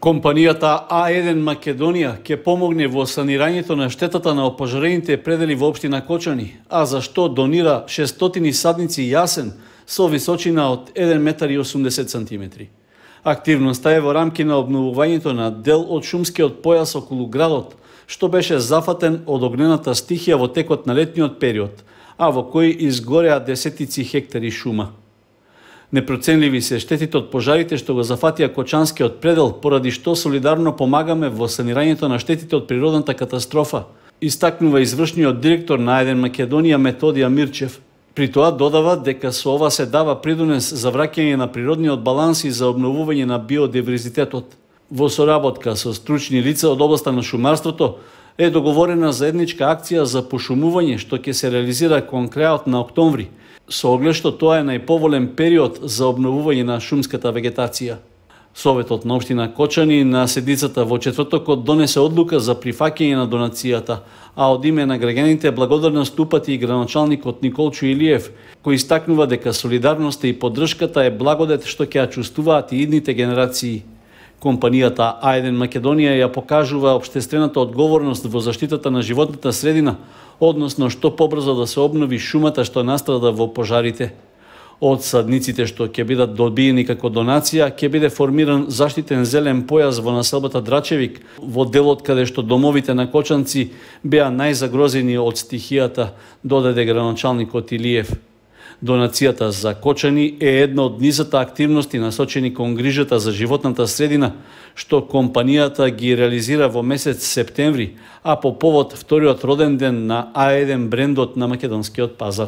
Компанијата А1 Македонија ќе помогне во санирањето на штетата на опожарените предели во општина Кочани, а за што донира 600 садници јасен со височина од 1,80 м. Активноста е во рамки на обновувањето на дел од шумскиот појас околу градот, што беше зафатен од огнената стихија во текот на летниот период, а во кој изгореа десетици хектари шума. Непроценливи се штетите од пожарите што го зафатија Кочанскиот предел, поради што солидарно помагаме во санирањето на штетите од природната катастрофа, истакнува извршниот директор на А1 Македонија Методија Мирчев. При тоа додава дека со ова се дава придонес за враќање на природниот баланс и за обновување на биодиверзитетот. Во соработка со стручни лица од областа на шумарството е договорена заедничка акција за пошумување што ќе се реализира кон крајот на октомври, со оглед што тоа е најповолен период за обновување на шумската вегетација. Советот на општина Кочани на седницата во четвртокот донесе одлука за прифаќање на донацијата, а од име на граѓаните благодарност упати и градоначалникот Николчо Илиев, кој истакнува дека солидарноста и поддршката е благодет што ќе ја чувствуваат и идните генерации. Компанијата А1 Македонија ја покажува општествената одговорност во заштитата на животната средина, односно што побрзо да се обнови шумата што настрада во пожарите. Од садниците што ќе бидат добиени како донација, ќе биде формиран заштитен зелен појас во населбата Драчевик, во делот каде што домовите на кочанци беа најзагрозени од стихијата, додаде градоначалникот Илиев. Донацијата за Кочани е една од низата активности насочени кон грижата за животната средина, што компанијата ги реализира во месец септември, а по повод вториот роден ден на А1 брендот на македонскиот пазар.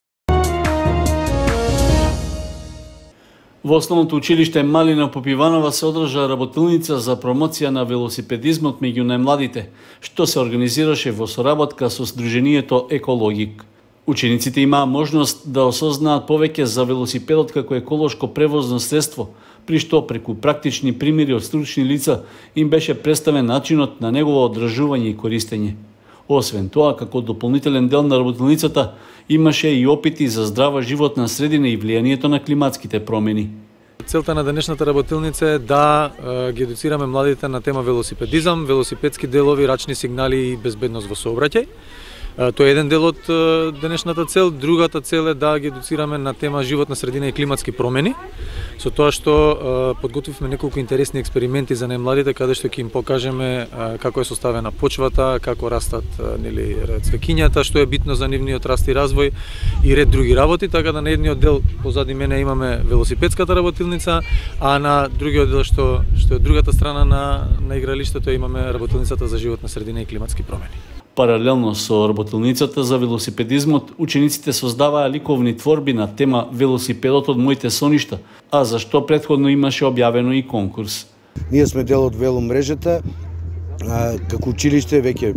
Во основното училиште Малина Попиванова се одржа работилница за промоција на велосипедизмот меѓу најмладите, што се организираше во соработка со Сдруженијето Екологик. Учениците имаа можност да осознаат повеќе за велосипедот како еколошко превозно средство, при што преку практични примери од стручни лица им беше представен начинот на негово одржување и користење. Освен тоа, како дополнителен дел на работилницата, имаше и опити за здрава животна средина и влијанието на климатските промени. Целта на денешната работилница е да ги едуцираме младите на тема велосипедизам, велосипедски делови, рачни сигнали и безбедност во сообраќај. Тоа е еден дел од денешната цел. Другата цел е да ги едуцираме на тема животна средина и климатски промени, со тоа што подготвивме неколку интересни експерименти за најмладите, каде што ќе им покажеме како е составена почвата, како растат цвеќињата, што е битно за нивниот раст и развој и ред други работи, така да на едниот дел позади мене имаме велосипедската работилница, а на другиот дел што е другата страна на игралиштето имаме работилницата за животна средина и климатски промени. Паралелно со работилницата за велосипедизмот, учениците создаваа ликовни творби на тема велосипедот од моите соништа, а за што претходно имаше објавено и конкурс. Ние сме дел од веломрежата, како училиште веќе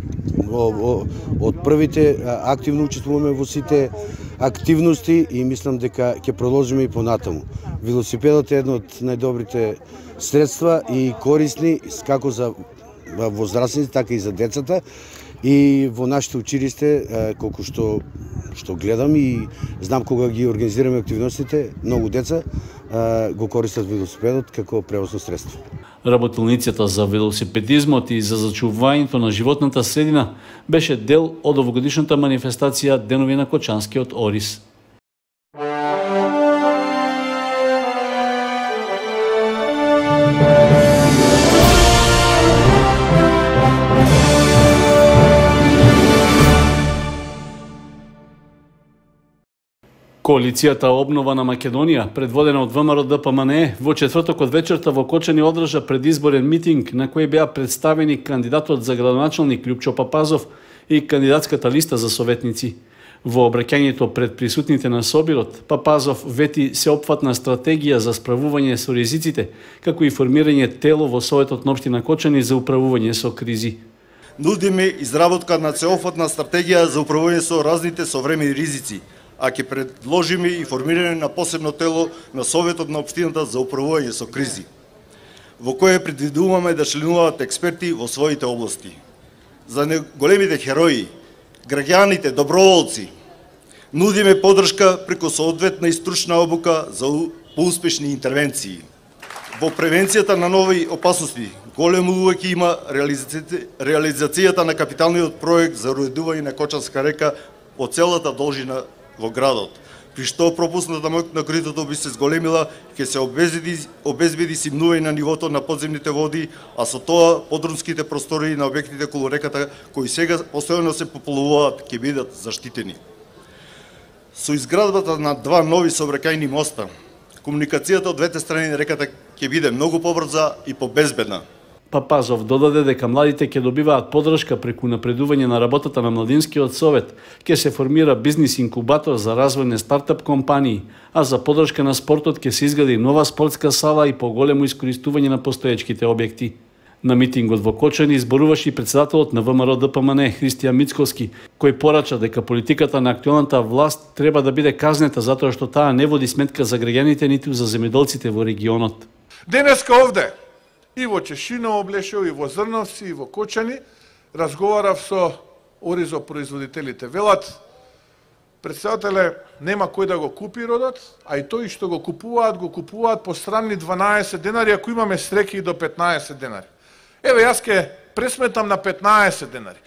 од првите активно учествуваме во сите активности и мислам дека ќе продолжиме и понатаму. Велосипедот е едно од најдобрите средства и корисни како за возрастните, така и за децата. И во нашите училиште, колку што гледам и знам кога ги организираме активностите, многу деца го користат велосипедот како превозно средство. Работилницата за велосипедизмот и за зачувувањето на животната средина беше дел од овогодишната манифестација Денови на Кочанскиот Орис. Коалицијата Обнова на Македонија, предводена од ВМРО-ДПМНЕ, во четвртокот вечерта во Кочани одржа предизборен митинг на кој беа представени кандидатот за градоначалник Љупчо Папазов и кандидатската листа за советници. Во обраќањето пред присутните на собирот, Папазов вети сеопфатна стратегија за справување со ризиците, како и формирање тело во Советот на општина Кочани за управување со кризи. Нудиме изработка на сеопфатна стратегија за управување со разните современи ризици, а ќе предложиме и формирање на посебно тело на Советот на општината за управување со кризи, во кое предвидуваме да членуваат експерти во своите области. За големите херои, граѓаните, доброволци, нудиме поддршка преку соодветна и стручна обука за поуспешни интервенции. Во превенцијата на нови опасности, голема улога има реализацијата на капиталниот проект за уредување на Кочанска река по целата должина во градот, при што пропусната на коритото би се зголемила, ќе се обезбеди симнување на нивото на подземните води, а со тоа подрумските простори на објектите околу реката, кои сега постојано се пополуваат, ќе бидат заштитени. Со изградбата на два нови сообраќајни моста, комуникацијата од двете страни на реката ќе биде многу побрза и побезбедна. Папазов додаде дека младите ќе добиваат поддршка преку напредување на работата на Младинскиот совет, ќе се формира бизнис инкубатор за развој на стартап компании, а за поддршка на спортот ќе се изгради нова спортска сала и поголемо искористување на постоечките објекти. На митингот во Кочани изборуваше и председателот на ВМРО ДПМН Христијан Мицковски, кој порача дека политиката на актуелната власт треба да биде казнета затоа што таа не води сметка за граѓаните ниту за земјоделците во регионот. Денеска овде и во Чешиново Блешево, и во Зрновци, и во Кочани разговарав со оризопроизводителите. Велат, председателе, нема кој да го купи родот, а и тој што го купуваат по странни 12 денари, ако имаме среќи и до 15 денари. Еве, јас ке пресметам на 15 денари.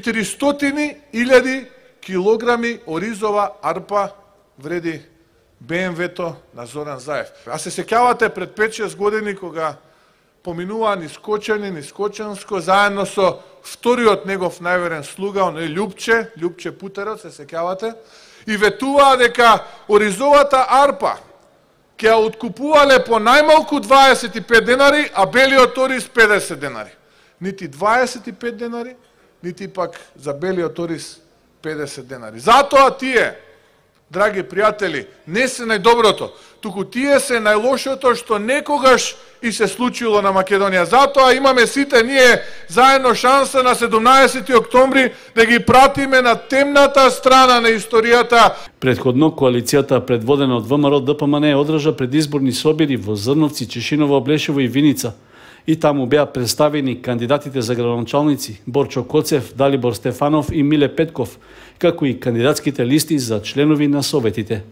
400.000 килограми оризова арпа вреди БМВ-то на Зоран Заев. А се сеќавате пред 5-6 години кога поминува низ Кочани, низ Кочанско, заедно со вториот негов најверен слуга, оној Љупче Путерот, се сеќавате, и ветуваа дека оризовата арпа ќе ја откупувале по најмалку 25 денари, а белиот ориз 50 денари. Нити 25 денари, нити пак за белиот ориз 50 денари. Затоа тие, драги пријатели, не се најдоброто, туку тие се најлошото што некогаш и се случило на Македонија. Затоа имаме сите ние заедно шанса на 17 октомври да ги пратиме на темната страна на историјата. Предходно, коалицијата предводена од ВМРО ДПМН одржа предизборни собири во Зрновци, Чешиново, Блешево и Виница. И таму беа представени кандидатите за градоначалници Борчо Коцев, Далибор Стефанов и Миле Петков, како и кандидатските листи за членови на советите.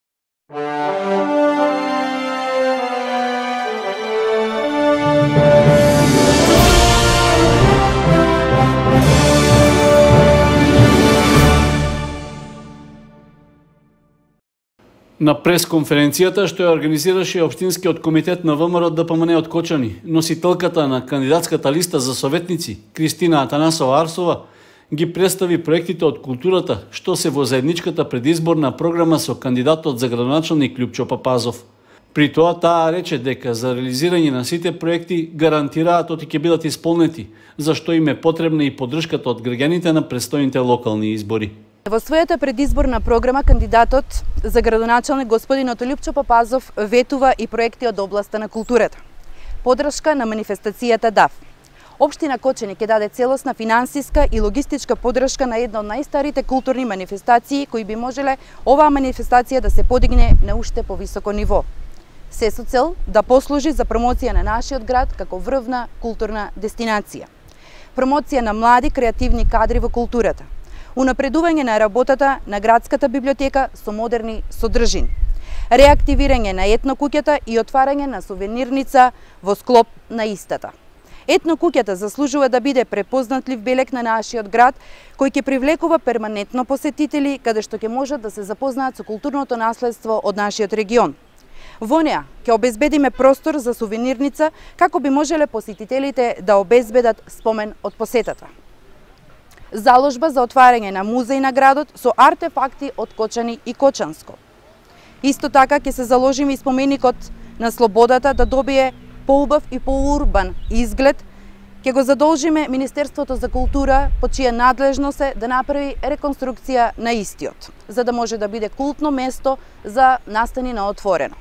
На пресконференцијата што ја организираше Општинскиот комитет на ВМРО ДПМН од Кочани, носителката на кандидатската листа за советници Кристина Атанасова Арсова ги представи проектите од културата што се во заедничката предизборна програма со кандидатот за градоначалник Љупчо Папазов. При тоа таа рече дека за реализирање на сите проекти гарантираат оти ќе бидат исполнети, зашто им е потребна и поддршката од граѓаните на престојните локални избори. Во својата предизборна програма кандидатот за градоначалник господинот Љупчо Папазов ветува и проекти од областа на културата. Поддршка на манифестацијата ДАФ. Општина Кочани ќе даде целосна финансиска и логистичка поддршка на една од најстарите културни манифестации кои би можеле оваа манифестација да се подигне на уште повисоко ниво. Се со цел да послужи за промоција на нашиот град како врвна културна дестинација. Промоција на млади креативни кадри во културата. Унапредување на работата на градската библиотека со модерни содржини, реактивирање на етнокуќата и отварање на сувенирница во склоп на истата. Етнокуќата заслужува да биде препознатлив белег на нашиот град, кој ќе привлекува перманентно посетители, каде што ќе можат да се запознаат со културното наследство од нашиот регион. Во неа ќе обезбедиме простор за сувенирница, како би можеле посетителите да обезбедат спомен од посетата. Заложба за отварање на музеј на градот со артефакти од Кочани и Кочанско. Исто така ќе се заложиме и споменикот на слободата да добие поубав и поурбан изглед. Ќе го задолжиме Министерството за култура, по чија надлежност е да направи реконструкција на истиот, за да може да биде култно место за настани на отворено.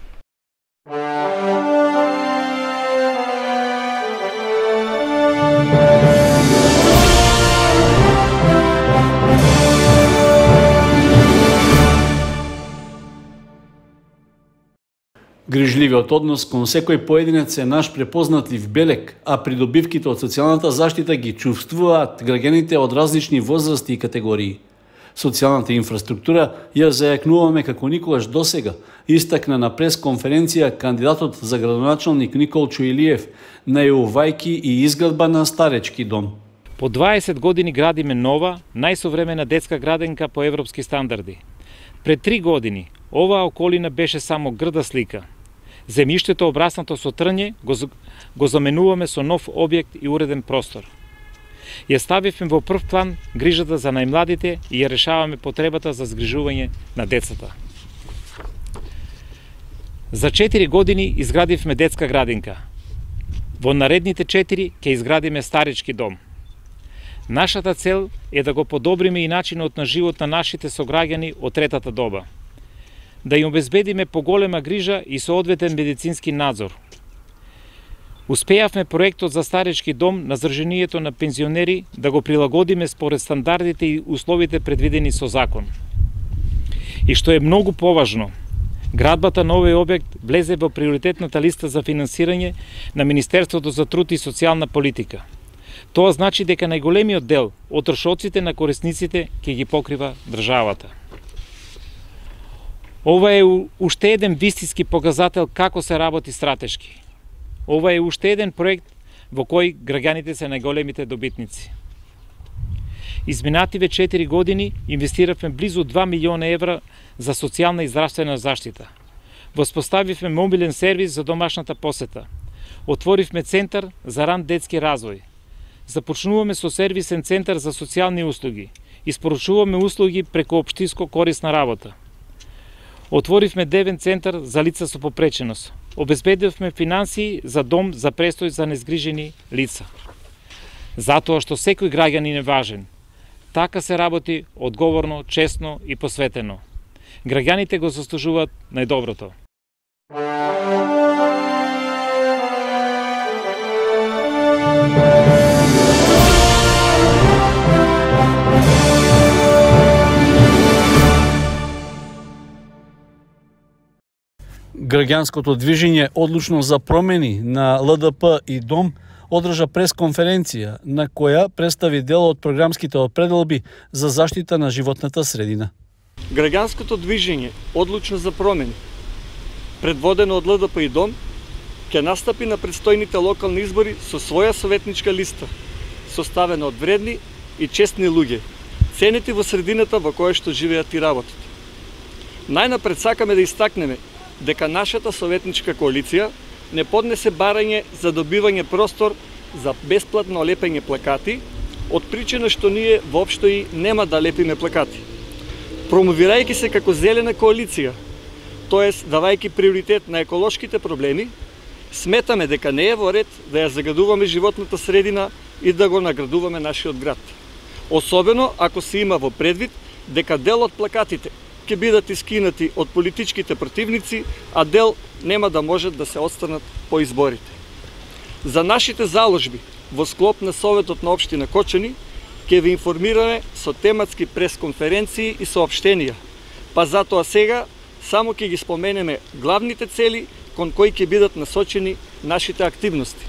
Грижливиот однос кон секој поединец е наш препознатлив белег, а придобивките од социјалната заштита ги чувствуваат граѓаните од различни возрасти и категории. Социјалната инфраструктура ја зајакнуваме како никогаш досега, истакна на пресконференција кандидатот за градоначалник Николчо Илиев, најавувајќи и изградба на старечки дом. По 20 години градиме нова, најсовремена детска градинка по европски стандарди. Пред 3 години оваа околина беше само грда слика. Земјиштето обраснато со трње го заменуваме со нов објект и уреден простор. Ја ставивме во прв план грижата за најмладите и ја решаваме потребата за згрижување на децата. За 4 години изградивме детска градинка. Во наредните 4 ќе изградиме старечки дом. Нашата цел е да го подобриме и начинот на живот на нашите сограѓани од третата доба. Да им обезбедиме поголема грижа и соодветен медицински надзор. Успеавме проектот за старечки дом на здрженијето на пензионери да го прилагодиме според стандардите и условите предвидени со закон. И што е многу поважно, градбата на овој објект влезе во приоритетната листа за финансирање на Министерството за труд и социјална политика. Тоа значи дека најголемиот дел од трошоците на корисниците ќе ги покрива државата. Ова е уште еден вистински показател како се работи стратешки. Ова е уште еден проект во кој граѓаните се најголемите добитници. Изминативе 4 години инвестиравме близу 2 милиона евра за социјална и здравствена заштита. Воспоставивме мобилен сервис за домашната посета. Отворивме центар за ран детски развој. Започнуваме со сервисен центар за социјални услуги. Испоручуваме услуги преку општинско корисна работа. Отворивме девен центар за лица со попреченост. Обезбедивме финансии за дом за престој за незгрижени лица. Затоа што секој граѓанин е важен. Така се работи одговорно, честно и посветено. Граѓаните го заслужуваат најдоброто. Граѓанското движење одлучно за промени на ЛДП и ДОМ одржа пресконференција на која представи дел од програмските определби за заштита на животната средина. Граѓанското движење одлучно за промени, предводено од ЛДП и ДОМ, ќе настапи на предстојните локални избори со своја советничка листа, составена од вредни и честни луѓе, ценети во средината во која што живеат и работат. Најнапред сакаме да истакнеме дека нашата советничка коалиција не поднесе барање за добивање простор за бесплатно лепење плакати, од причина што ние воопшто и нема да лепиме плакати. Промовирајќи се како зелена коалиција, тоест давајќи приоритет на еколошките проблеми, сметаме дека не е во ред да ја загадуваме животната средина и да го наградуваме нашиот град. Особено ако се има во предвид дека дел од плакатите ќе бидат искинати од политичките противници, а дел нема да можат да се отстранат по изборите. За нашите заложби во склоп на Советот на општина Кочани ќе ви информираме со тематски пресконференции и соопштенија, па затоа сега само ќе ги споменеме главните цели кон кои ќе бидат насочени нашите активности.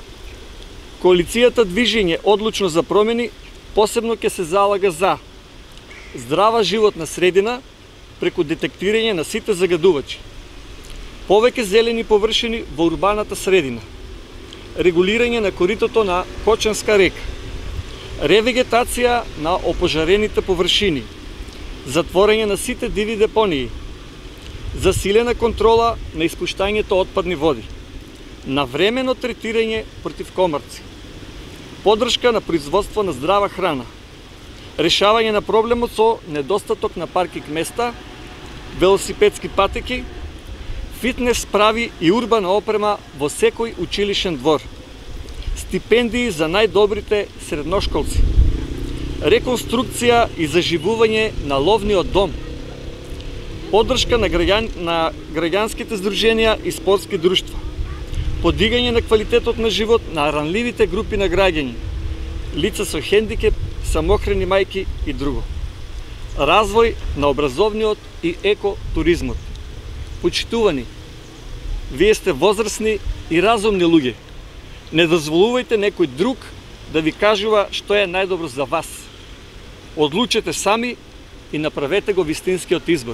Коалицијата Движење одлучно за промени посебно ќе се залага за здрава животна средина преку детектирање на сите загадувачи, повеќе зелени површини во урбаната средина, регулирање на коритото на Кочанска река, ревегетација на опожарените површини, затворање на сите диви депонии, засилена контрола на испуштањето отпадни води, навремено третирање против комарци, поддршка на производство на здрава храна, решавање на проблемот со недостаток на паркинг места, велосипедски патеки, фитнес справи и урбана опрема во секој училишен двор, стипендии за најдобрите средношколци, реконструкција и заживување на ловниот дом, поддршка на граѓанските здруженија и спортски друштва, подигање на квалитетот на живот на ранливите групи на граѓани, лица со хендикеп, самохрани мајки и друго. Развој на образовниот и екотуризмот. Почитувани, вие сте возрастни и разумни луѓе. Не дозволувајте некој друг да ви кажува што е најдобро за вас. Одлучете сами и направете го вистинскиот избор.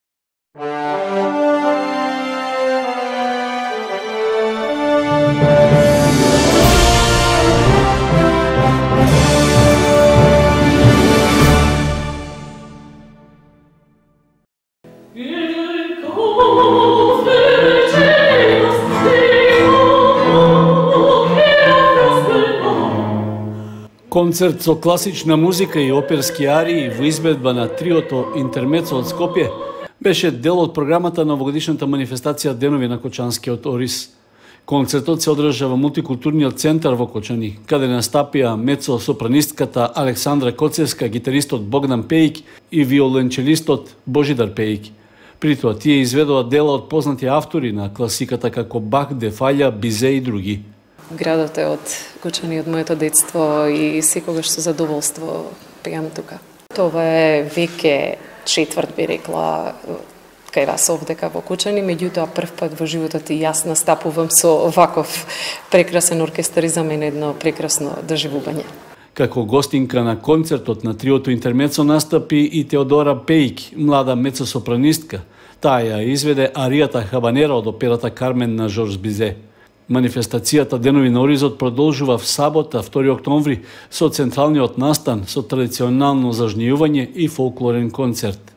Концерт со класична музика и оперски арии во изvedба на триото Интермецо од Скопје беше дел од програмата на овогодишната манифестација Денови на Кочанскиот Орис. Концертот се одржа во мултикултурниот центар во Кочани, каде настапија мецо-сопранистката Александра Коцевска, гитаристот Богдан Пејик и виоленчелистот Божидар Пејик. При тоа тие изведува дела од познати автори на класиката како Бах, Дефаља, Бизе и други. Градот е од Кочани, од моето детство и секогаш со задоволство пеам тука. Това е веќе четврт, би рекла, кај вас овдека во Кочани, меѓутоа прв пат во животот и јас настапувам со ваков прекрасен оркестар и за мене едно прекрасно доживување. Како гостинка на концертот на триото Интермецо настапи и Теодора Пејик, млада мецо-сопранистка. Таа ја изведе аријата Хабанера од операта Кармен на Жорж Бизе. Манифестацијата Денови на Оризот продолжува в сабота, 2 октомври, со централниот настан со традиционално зажнејување и фолклорен концерт.